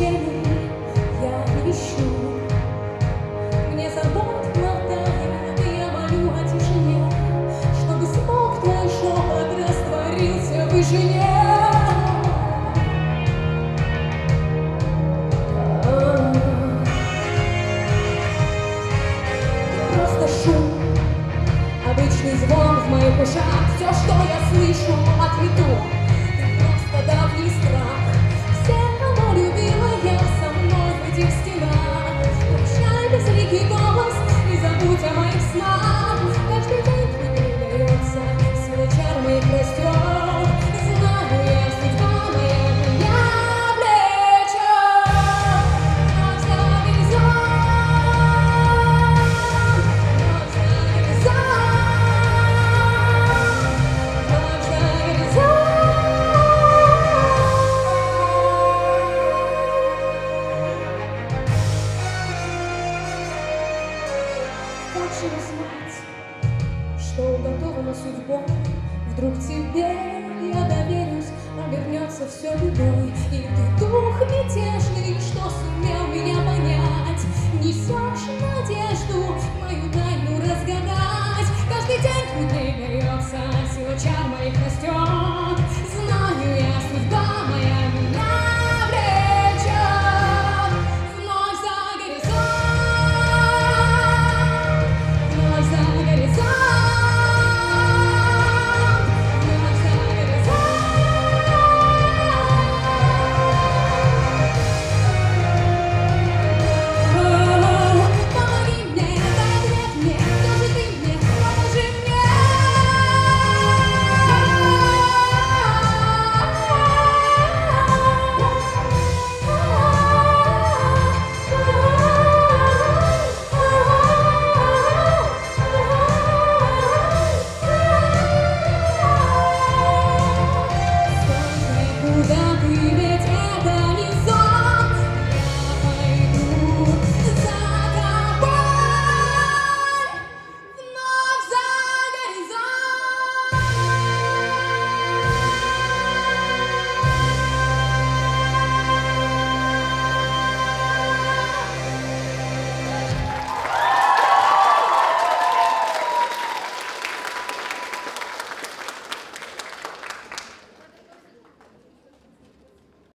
тени я не ищу. Мне забот хватает, я молю о тишине, чтобы смог твой шепот растворился в вышине. Просто шум, обычный звон в моих ушах, все, что я слышу, ответу. Ты просто давний страх. Все, кого любила я, со мной в этих стенах. Прощай, безликий голос, не забудь о моих снах. Каждый день мне передается сила чар моих растет. Знаю я, судьба моя меня влечет. Ночь за горизонт, ночь за горизонт, ночь за горизонт. Хочешь знать, что уготовано судьбой? Вдруг тебе я доверюсь, обернется все бедой, и ты дух мятеж